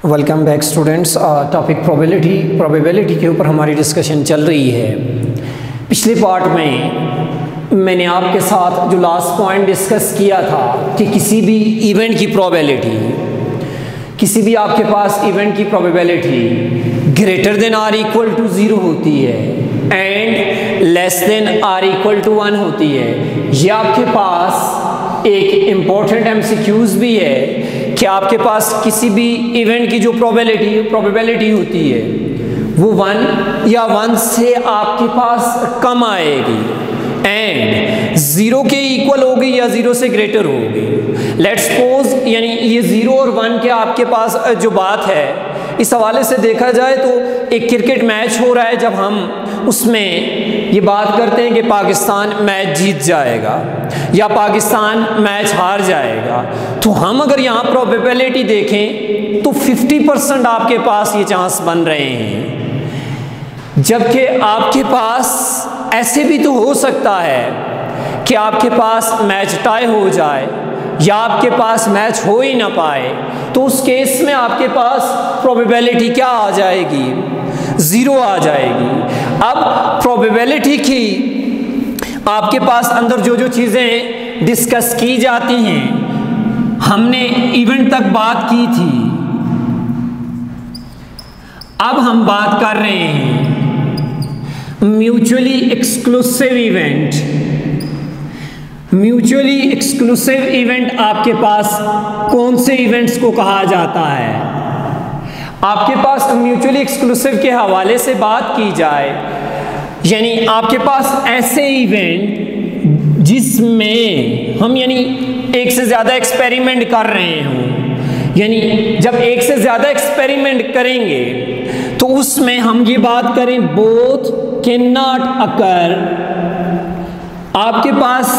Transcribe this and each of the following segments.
Welcome back students. Topic probability के ऊपर हमारी डिस्कशन चल रही है। पिछले पार्ट में मैंने आपके साथ जो लास्ट पॉइंट डिस्कस किया था कि किसी भी इवेंट की प्रोबेबिलिटी, किसी भी आपके पास इवेंट की probability greater than or equal to 0 होती है and less than or equal to 1 होती है। ये आपके पास एक इम्पोर्टेंट एमसीक्यूज भी है कि आपके पास किसी भी इवेंट की जो प्रोबेबिलिटी होती है वो 1 या 1 से आपके पास कम आएगी एंड 0 के इक्वल होगी या 0 से ग्रेटर होगी। लेट्स सपोज यानी ये 0 और 1 के आपके पास जो बात है, इस हवाले से देखा जाए तो एक क्रिकेट मैच हो रहा है, जब हम उसमें ये बात करते हैं कि पाकिस्तान मैच जीत जाएगा या पाकिस्तान मैच हार जाएगा, तो हम अगर यहाँ प्रोबेबिलिटी देखें तो 50% आपके पास ये चांस बन रहे हैं। जबकि आपके पास ऐसे भी तो हो सकता है कि आपके पास मैच टाई हो जाए या आपके पास मैच हो ही ना पाए, तो उस केस में आपके पास प्रोबेबिलिटी क्या आ जाएगी? 0 आ जाएगी। अब प्रोबेबिलिटी की आपके पास अंदर जो जो चीज़ें डिस्कस की जाती हैं, हमने इवेंट तक बात की थी, अब हम बात कर रहे हैं mutually exclusive event. Mutually exclusive event आपके पास कौन से इवेंट्स को कहा जाता है? आपके पास म्यूचुअली एक्सक्लूसिव के हवाले से बात की जाए, यानी आपके पास ऐसे इवेंट जिसमें हम यानी एक से ज़्यादा एक्सपेरिमेंट कर रहे हों, यानी जब एक से ज़्यादा एक्सपेरिमेंट करेंगे तो उसमें हम ये बात करें बोथ कैन नॉट अकर। आपके पास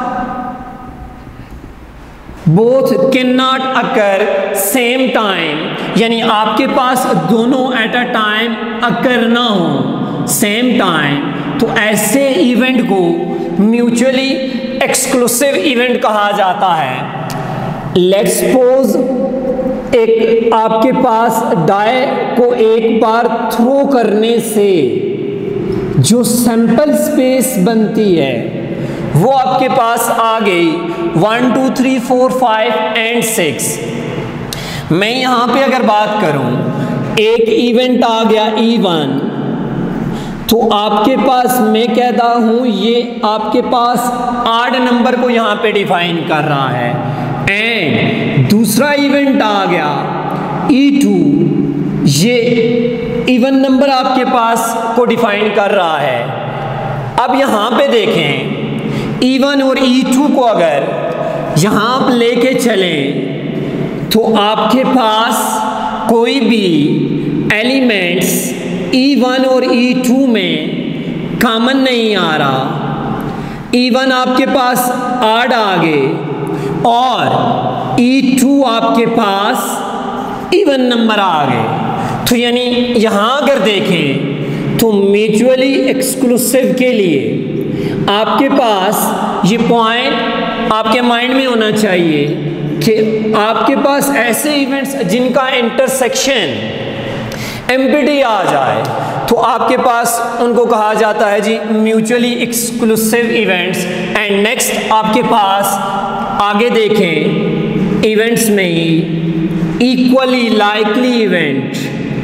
both can not occur same time, यानी आपके पास दोनों एट अ टाइम अकर ना हो सेम टाइम, तो ऐसे इवेंट को म्यूचुअली एक्सक्लूसिव इवेंट कहा जाता है। लेट्स सपोज एक आपके पास डाई को एक बार थ्रो करने से जो सैंपल स्पेस बनती है वो आपके पास आ गई 1 2 3 4 5 एंड 6। मैं यहाँ पे अगर बात करूँ, एक इवेंट आ गया E1, तो आपके पास मैं कहता हूँ ये आपके पास 8 नंबर को यहाँ पे डिफाइन कर रहा है एंड दूसरा इवेंट आ गया E2, ये इवन नंबर आपके पास को डिफाइन कर रहा है। अब यहाँ पे देखें E1 और E2 को अगर यहाँ आप लेके चलें तो आपके पास कोई भी एलिमेंट्स E1 और E2 में कॉमन नहीं आ रहा। E1 आपके पास 8 आ गए और E2 आपके पास इवन नंबर आ गए। तो यानी यहाँ अगर देखें तो म्यूचुअली एक्सक्लूसिव के लिए आपके पास ये पॉइंट आपके माइंड में होना चाहिए कि आपके पास ऐसे इवेंट्स जिनका इंटरसेक्शन एम्पिटी आ जाए तो आपके पास उनको कहा जाता है जी mutually exclusive events. And next आपके पास आगे देखें इवेंट्स में ही equally likely event.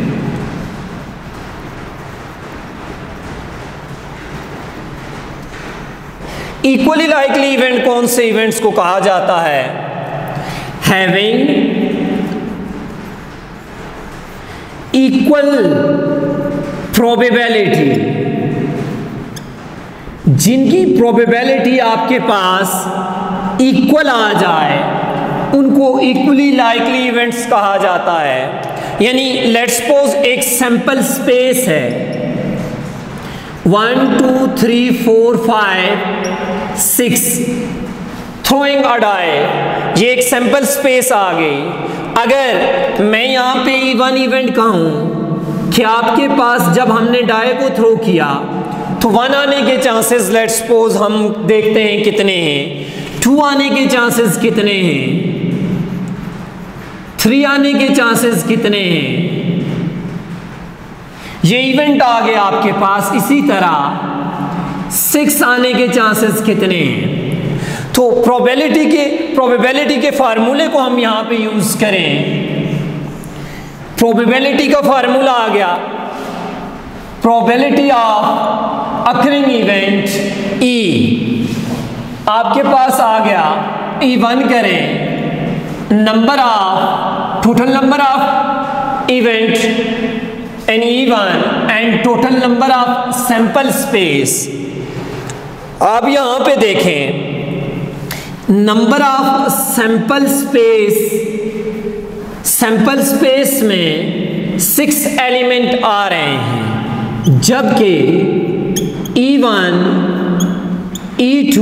Equally likely event कौन से इवेंट्स को कहा जाता है? हैविंग इक्वल प्रोबेबिलिटी, जिनकी प्रोबेबिलिटी आपके पास इक्वल आ जाए उनको इक्वली लाइकली इवेंट्स कहा जाता है। यानी लेट्स सपोज एक सैंपल स्पेस है 1 2 3 4 5 6 थ्रोइंग अ डाई, ये एक सैंपल स्पेस आ गई। अगर मैं यहाँ पे E1 इवेंट कहूँ कि आपके पास जब हमने डाई को थ्रो किया तो 1 आने के चांसेस लेट्स सपोज हम देखते हैं कितने हैं, 2 आने के चांसेस कितने हैं, 3 आने के चांसेस कितने हैं? ये इवेंट आ गया आपके पास। इसी तरह 6 आने के चांसेस कितने हैं? तो प्रोबेबिलिटी के फार्मूले को हम यहां पे यूज करें। प्रोबेबिलिटी का फार्मूला आ गया, probability of occurring event E. आपके पास आ गया E1 करें, total number of event in E1 and total number of sample space. आप यहां पे देखें नंबर ऑफ सैंपल स्पेस में 6 एलिमेंट आ रहे हैं, जबकि E1, E2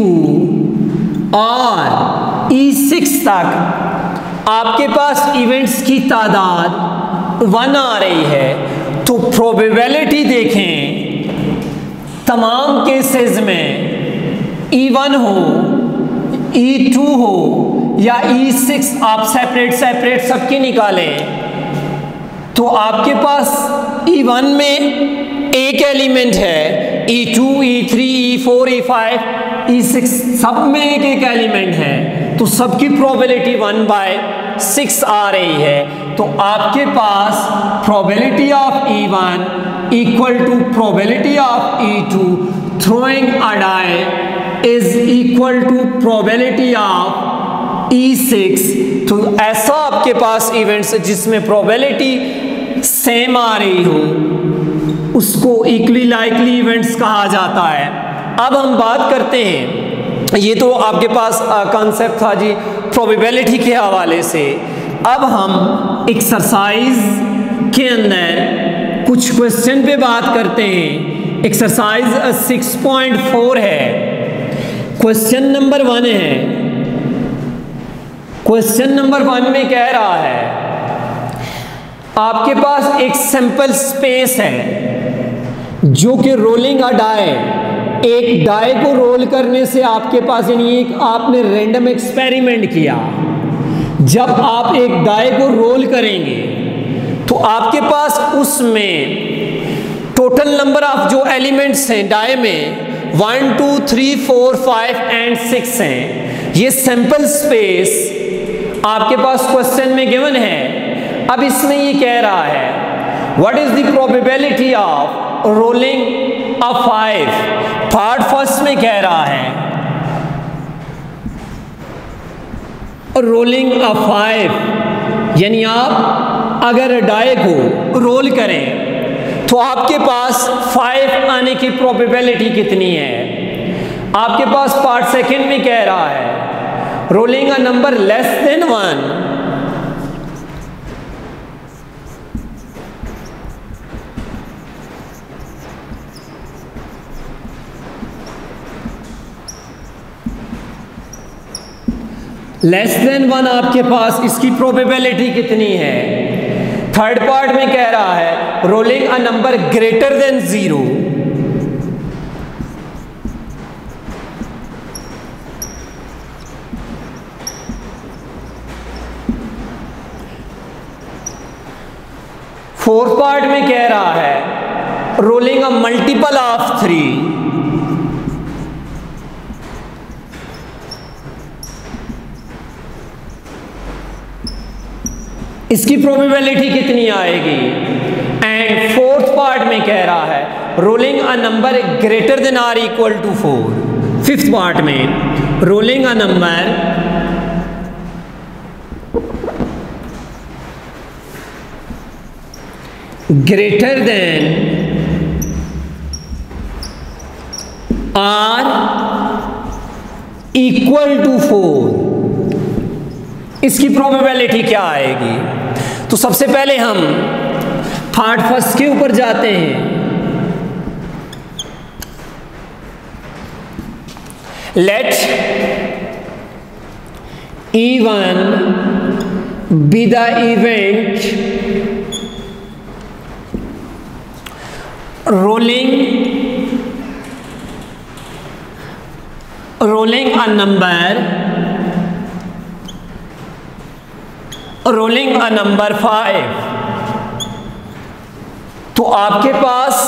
और E6 तक आपके पास इवेंट्स की तादाद 1 आ रही है। तो प्रोबेबिलिटी देखें तमाम केसेस में E1 हो, E2 हो या E6, आप सेपरेट सबकी निकालें तो आपके पास E1 में एक एलिमेंट है, E2, E3, E4, E5, E6 सब में एक एलिमेंट है, तो सबकी प्रोबेबिलिटी 1/6 आ रही है। तो आपके पास probability of E1 equal to probability of E2 throwing a die is equal to probability of E6। तो ऐसा आपके पास इवेंट्स जिसमें प्रोबेबिलिटी सेम आ रही हो उसको इक्वली लाइकली इवेंट्स कहा जाता है। अब हम बात करते हैं, ये तो आपके पास कॉन्सेप्ट था जी प्रोबेबिलिटी के हवाले से। अब हम एक्सरसाइज के अंदर कुछ क्वेश्चन पे बात करते हैं। एक्सरसाइज 6.4 है। क्वेश्चन नंबर 1 है। क्वेश्चन नंबर 1 में कह रहा है आपके पास एक सैंपल स्पेस है जो कि रोलिंग अ डाई, एक डाई को रोल करने से आपके पास, यानी एक आपने रैंडम एक्सपेरिमेंट किया। जब आप एक डाई को रोल करेंगे तो आपके पास उसमें टोटल नंबर ऑफ जो एलिमेंट्स हैं डाई में 1, 2, 3, 4, 5 एंड 6 हैं। ये सैंपल स्पेस आपके पास क्वेश्चन में गिवन है। अब इसमें ये कह रहा है what is the probability of rolling a 5। Part first में कह रहा है रोलिंग अ 5, यानी आप अगर डाई को रोल करें तो आपके पास 5 आने की प्रोबेबिलिटी कितनी है। आपके पास पार्ट सेकंड में कह रहा है rolling a number less than 1, less than 1 आपके पास इसकी प्रोबेबिलिटी कितनी है। थर्ड पार्ट में कह रहा है rolling a number greater than 0, fourth part में कह रहा है रोलिंग अ मल्टीपल ऑफ 3। इसकी प्रोबेबिलिटी कितनी आएगी। एंड फोर्थ पार्ट में कह रहा है rolling a number greater than or equal to 4। Fifth part में rolling a number greater than or equal to 4, इसकी प्रोबेबिलिटी क्या आएगी। तो सबसे पहले हम पार्ट फर्स्ट के ऊपर जाते हैं। Let E1 be the event rolling a number rolling a number 5, तो आपके पास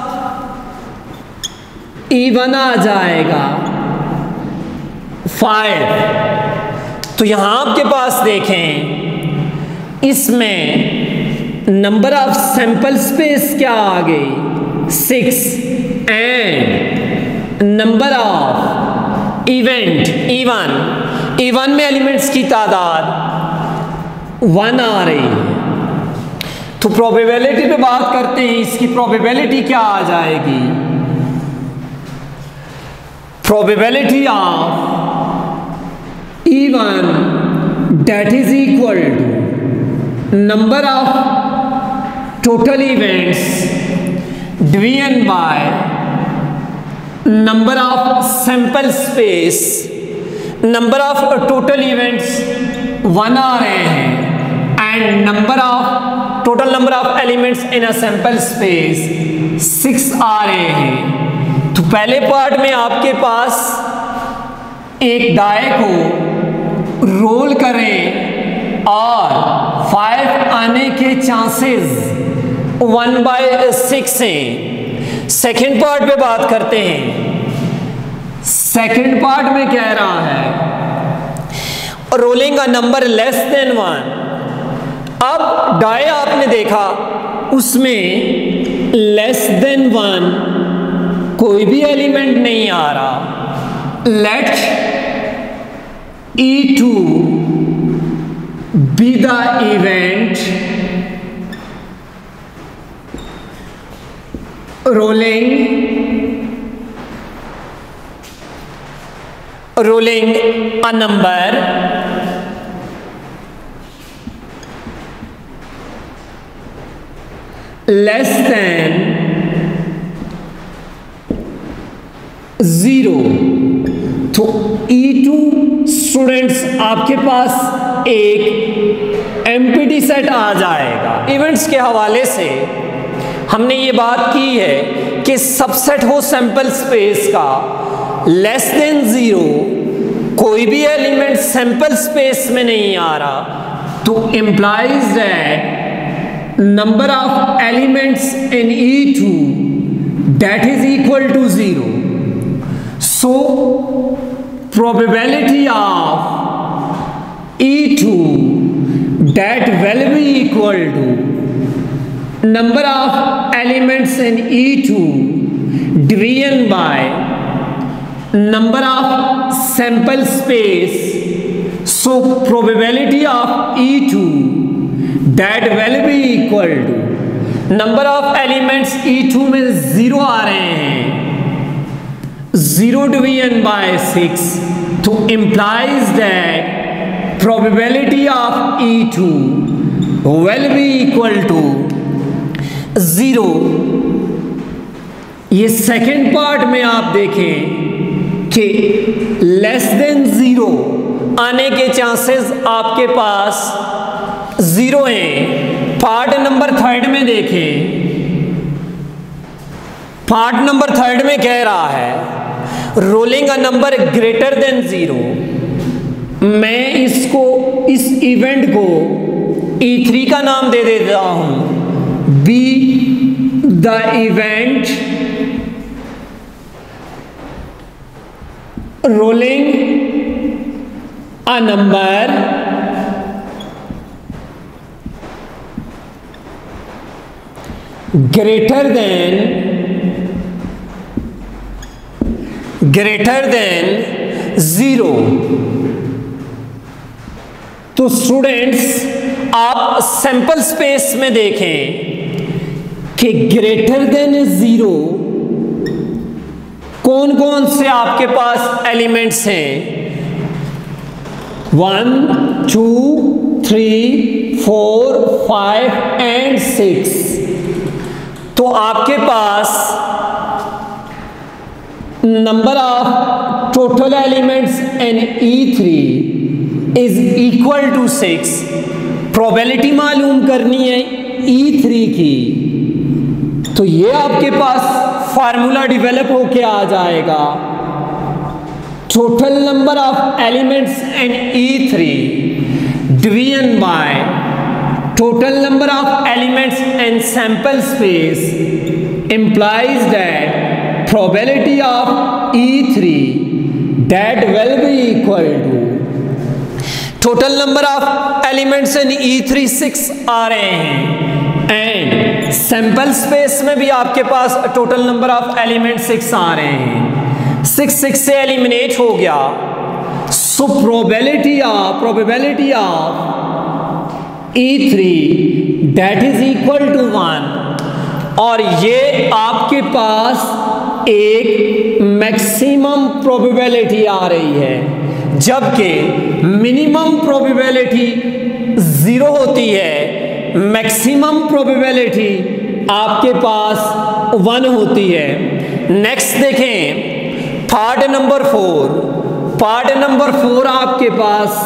इवन आ जाएगा 5। तो यहां आपके पास देखें, इसमें नंबर ऑफ सैंपल स्पेस क्या आ गई 6, and number of event even में एलिमेंट्स की तादाद 1 आ रही है। तो प्रोबेबिलिटी पे बात करते हैं, इसकी प्रोबेबिलिटी क्या आ जाएगी, probability of even that is equal to number of total events division by number of sample space. Number of total events 1 आ रहे हैं and number of total number of elements in a sample space 6 आ रहे हैं। तो पहले part में आपके पास एक डाई को रोल करें और 5 आने के चांसेस 1/6 हैं। सेकेंड पार्ट पे बात करते हैं। सेकेंड पार्ट में कह रहा है rolling a number less than 1। अब डाई आपने देखा उसमें लेस देन 1 कोई भी एलिमेंट नहीं आ रहा। Let E2 be the event rolling a number less than 0। तो E2 स्टूडेंट्स आपके पास एक एम्प्टी सेट आ जाएगा। इवेंट्स के हवाले से हमने ये बात की है कि सबसेट हो सैंपल स्पेस का लेस देन 0, कोई भी एलिमेंट सैंपल स्पेस में नहीं आ रहा, तो implies that number of elements in E2 that is equal to 0। So probability of E2 that will be equal to number of elements in E2 division by number of sample space। so probability of E2 that will be equal to number of elements E2 में 0 आ रहे हैं, 0 division by 6, तो implies that probability of E2 will be equal to 0। ये second part में आप देखें कि less than 0 आने के चांसेस आपके पास 0 हैं। पार्ट नंबर 3 में देखें, पार्ट नंबर 3 में कह रहा है rolling a number greater than 0। मैं इसको इस इवेंट को E3 का नाम दे देता हूं, be the event rolling a number greater than 0। तो स्टूडेंट्स आप सैंपल स्पेस में देखें कि ग्रेटर देन 0 कौन कौन से आपके पास एलिमेंट्स हैं, 1 2 3 4 5 एंड 6। तो आपके पास number of total elements in E3 is equal to 6। Probability मालूम करनी है E3 की, तो ये आपके पास फार्मूला डिवेलप होके आ जाएगा। Total number of elements in E3 division by total number of elements in sample space implies that probability of E3 that will be equal to total number of elements in E3 6 आ रहे हैं and sample space में भी आपके पास total number of element 6 आ रहे हैं। 6 से एलिमिनेट हो गया, so probability of E3 that is equal to 1 और ये आपके पास एक मैक्सिमम प्रोबेबिलिटी आ रही है, जबकि मिनिमम प्रोबेबिलिटी 0 होती है, मैक्सिमम प्रोबेबिलिटी आपके पास 1 होती है। नेक्स्ट देखें पार्ट नंबर 4 आपके पास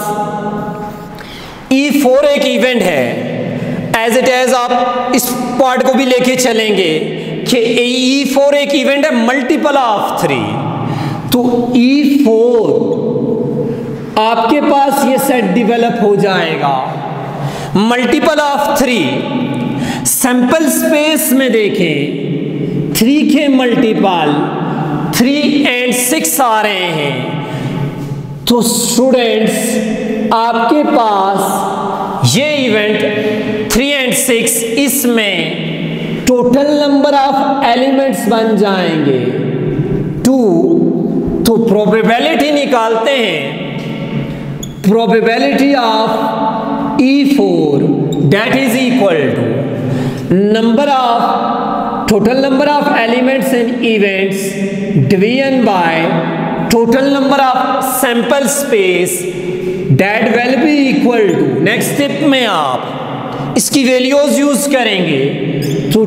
E4 एक इवेंट है। एज इट एज आप इस पार्ट को भी लेके चलेंगे कि E4 एक इवेंट है मल्टीपल ऑफ 3, तो E4 आपके पास ये सेट डेवलप हो जाएगा मल्टीपल ऑफ 3। सैंपल स्पेस में देखें 3 के मल्टीपल 3 एंड 6 आ रहे हैं, तो स्टूडेंट्स आपके पास ये इवेंट 3 एंड 6 इसमें टोटल नंबर ऑफ एलिमेंट्स बन जाएंगे 2। तो प्रोबेबिलिटी निकालते हैं, probability of E4 that is equal to number of total number of elements in events division by total number of sample space that will be equal to. Next step में आप इसकी values use करेंगे, तो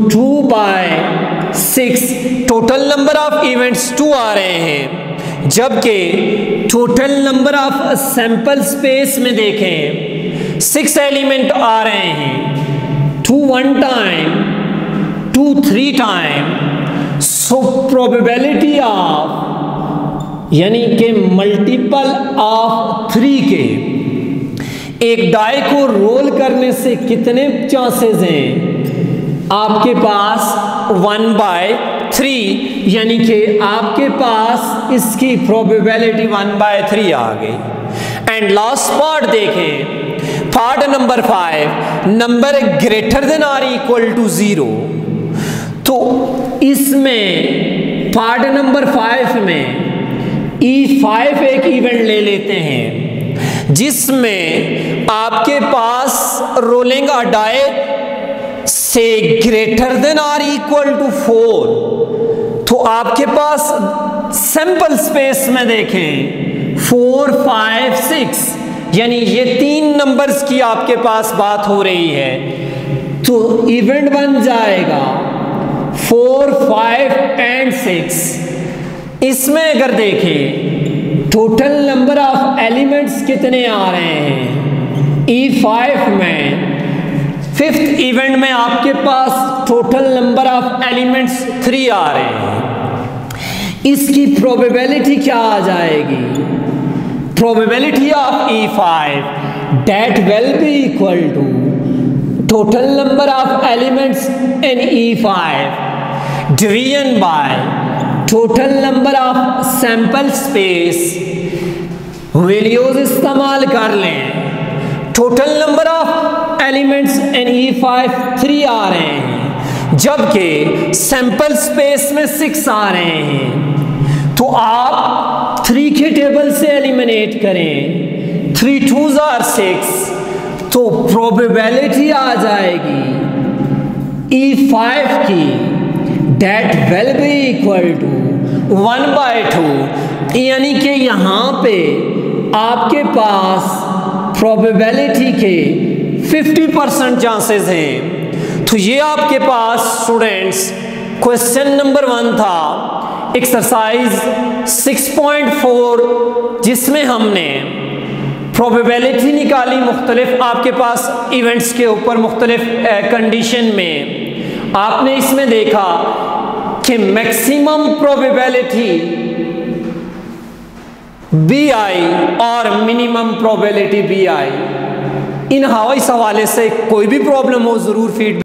2/6 total number of events 2 आ रहे हैं, जबकि total number of sample space में देखें 6 एलिमेंट आ रहे हैं, 2 1 time 2 3 time. So probability of यानी कि मल्टीपल ऑफ 3 के एक डाई को रोल करने से कितने चांसेस हैं आपके पास 1/3, यानी कि आपके पास इसकी प्रोबेबिलिटी 1/3 आ गई। एंड लास्ट पार्ट देखें part number 5, number greater than or equal to 0। तो इसमें पार्ट नंबर 5 में E5 एक इवेंट ले लेते हैं जिसमें आपके पास रोलिंग अ डाई से greater than or equal to 4। तो आपके पास सैंपल स्पेस में देखें 4 5 6, यानी ये 3 नंबर्स की आपके पास बात हो रही है, तो इवेंट बन जाएगा 4 5 एंड 6। इसमें अगर देखें टोटल नंबर ऑफ एलिमेंट्स कितने आ रहे हैं E5 में, 5th इवेंट में आपके पास टोटल नंबर ऑफ एलिमेंट्स 3 आ रहे हैं। इसकी प्रोबेबिलिटी क्या आ जाएगी, probability of E5 that will be equal to total number of elements in E5 division by total number of sample space. Values इस्तेमाल कर लें, total number of elements in E5 3 आ रहे हैं, जबकि सैंपल स्पेस में 6 आ रहे हैं। तो आप 3 के टेबल से एलिमिनेट करें, 3 2s are 6, तो प्रोबेबिलिटी आ जाएगी E5 की that will be equal to 1/2, यानी कि यहाँ पे आपके पास प्रोबेबिलिटी के 50% चांसेस हैं। तो ये आपके पास स्टूडेंट्स क्वेश्चन नंबर 1 था, एक्सरसाइज 6.4, जिसमें हमने प्रोबेबिलिटी निकाली मुख्तलिफ आपके पास इवेंट्स के ऊपर मुख्तलिफ कंडीशन में। आपने इसमें देखा कि मैक्सिमम प्रोबेबिलिटी BI और मिनिमम प्रोबेबिलिटी BI इन हवाई हवाले से कोई भी प्रॉब्लम हो ज़रूर फीडबैक